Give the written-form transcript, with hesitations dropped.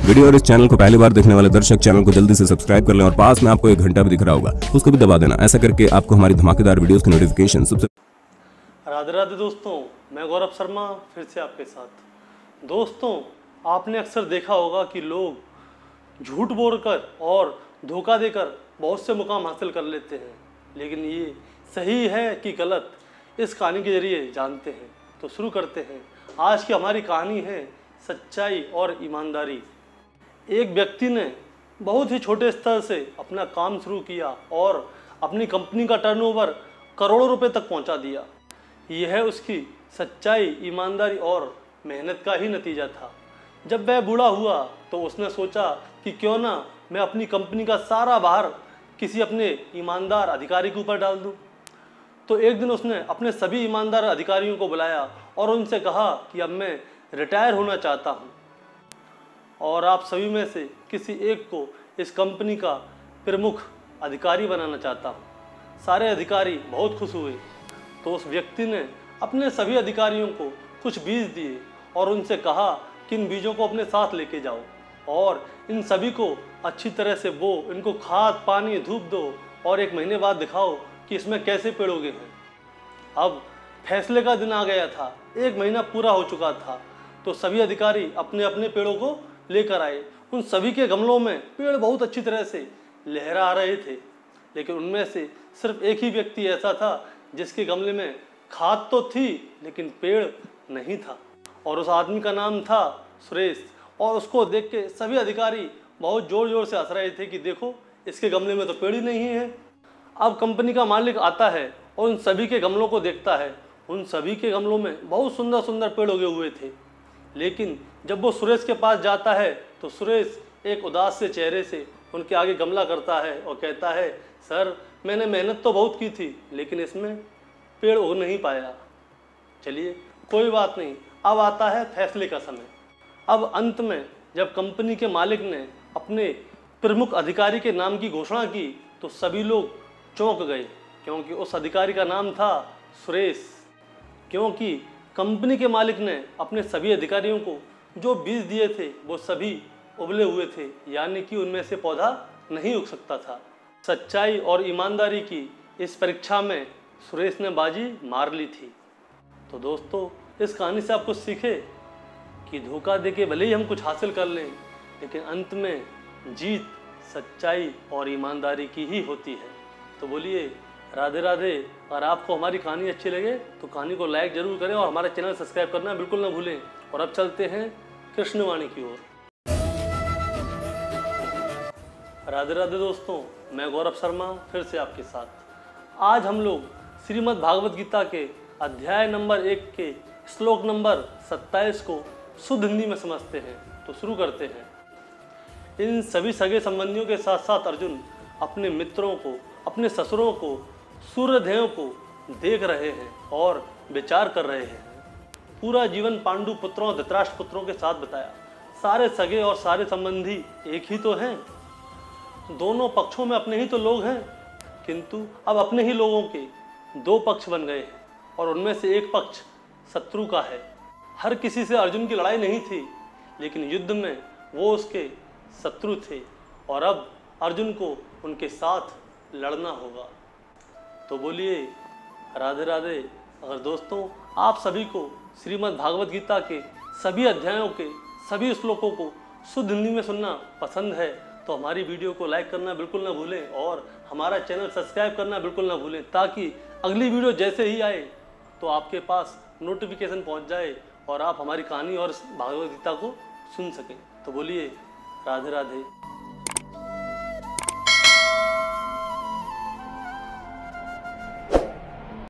Video और इस channel को पहली बार देखने वाले दर्शक चैनल को जल्दी से सब्सक्राइब कर लें और पास में आपको एक घंटा भी दिख रहा होगा, उसको भी दबा देना। ऐसा करके आपको हमारी धमाकेदार वीडियोस की नोटिफिकेशन सबसे। राधे राधे दोस्तों, मैं गौरव शर्मा फिर से आपके साथ। दोस्तों, आपने अक्सर देखा होगा कि लोग झूठ बोलकर और धोखा देकर बहुत से मुकाम हासिल कर लेते हैं, लेकिन ये सही है कि गलत, इस कहानी के जरिए जानते हैं। तो शुरू करते हैं। आज की हमारी कहानी है सच्चाई और ईमानदारी। एक व्यक्ति ने बहुत ही छोटे स्तर से अपना काम शुरू किया और अपनी कंपनी का टर्नओवर करोड़ों रुपए तक पहुंचा दिया। यह उसकी सच्चाई, ईमानदारी और मेहनत का ही नतीजा था। जब वह बूढ़ा हुआ तो उसने सोचा कि क्यों ना मैं अपनी कंपनी का सारा भार किसी अपने ईमानदार अधिकारी के ऊपर डाल दूं। तो एक दिन उसने अपने सभी ईमानदार अधिकारियों को बुलाया और उनसे कहा कि अब मैं रिटायर होना चाहता हूं और आप सभी में से किसी एक को इस कंपनी का प्रमुख अधिकारी बनाना चाहता हूं। सारे अधिकारी बहुत खुश हुए। तो उस व्यक्ति ने अपने सभी अधिकारियों को कुछ बीज दिए और उनसे कहा कि इन बीजों को अपने साथ लेके जाओ और इन सभी को अच्छी तरह से बो, इनको खाद, पानी, धूप दो और 1 महीने बाद दिखाओ कि इसमें कैसे पेड़ उगे हैं। अब फैसले का दिन आ गया था। 1 महीना पूरा हो चुका था। तो सभी अधिकारी अपने अपने पेड़ों को लेकर आए। उन सभी के गमलों में पेड़ बहुत अच्छी तरह से लहरा रहे थे, लेकिन उनमें से सिर्फ एक ही व्यक्ति ऐसा था जिसके गमले में खाद तो थी लेकिन पेड़ नहीं था, और उस आदमी का नाम था सुरेश। और उसको देख के सभी अधिकारी बहुत जोर जोर से हंस रहे थे कि देखो, इसके गमले में तो पेड़ ही नहीं है। अब कंपनी का मालिक आता है और उन सभी के गमलों को देखता है। उन सभी के गमलों में बहुत सुंदर सुंदर पेड़ उगे हुए थे, लेकिन जब वो सुरेश के पास जाता है तो सुरेश एक उदास से चेहरे से उनके आगे गमला करता है और कहता है, सर, मैंने मेहनत तो बहुत की थी लेकिन इसमें पेड़ उग नहीं पाया। चलिए, कोई बात नहीं, अब आता है फैसले का समय। अब अंत में जब कंपनी के मालिक ने अपने प्रमुख अधिकारी के नाम की घोषणा की तो सभी लोग चौंक गए, क्योंकि उस अधिकारी का नाम था सुरेश। क्योंकि कंपनी के मालिक ने अपने सभी अधिकारियों को जो बीज दिए थे वो सभी उबले हुए थे, यानी कि उनमें से पौधा नहीं उग सकता था। सच्चाई और ईमानदारी की इस परीक्षा में सुरेश ने बाजी मार ली थी। तो दोस्तों, इस कहानी से आप कुछ सीखे कि धोखा देके भले ही हम कुछ हासिल कर लें, लेकिन अंत में जीत सच्चाई और ईमानदारी की ही होती है। तो बोलिए राधे राधे। और आपको हमारी कहानी अच्छी लगे तो कहानी को लाइक जरूर करें और हमारा चैनल सब्सक्राइब करना बिल्कुल ना भूलें। और अब चलते हैं कृष्णवाणी की ओर। राधे राधे दोस्तों, मैं गौरव शर्मा फिर से आपके साथ। आज हम लोग श्रीमद् भागवत गीता के अध्याय नंबर 1 के श्लोक नंबर 27 को शुद्ध हिंदी में समझते हैं। तो शुरू करते हैं। इन सभी सगे संबंधियों के साथ साथ अर्जुन अपने मित्रों को, अपने ससुरों को, सूर्यदेव को देख रहे हैं और विचार कर रहे हैं। पूरा जीवन पांडु पुत्रों, धृतराष्ट्र पुत्रों के साथ बताया। सारे सगे और सारे संबंधी एक ही तो हैं, दोनों पक्षों में अपने ही तो लोग हैं, किंतु अब अपने ही लोगों के 2 पक्ष बन गए हैं और उनमें से एक पक्ष शत्रु का है। हर किसी से अर्जुन की लड़ाई नहीं थी, लेकिन युद्ध में वो उसके शत्रु थे और अब अर्जुन को उनके साथ लड़ना होगा। तो बोलिए राधे राधे। अगर दोस्तों आप सभी को श्रीमद् भागवत गीता के सभी अध्यायों के सभी श्लोकों को शुद्ध हिंदी में सुनना पसंद है तो हमारी वीडियो को लाइक करना बिल्कुल ना भूलें और हमारा चैनल सब्सक्राइब करना बिल्कुल ना भूलें, ताकि अगली वीडियो जैसे ही आए तो आपके पास नोटिफिकेशन पहुंच जाए और आप हमारी कहानी और भागवत गीता को सुन सकें। तो बोलिए राधे राधे।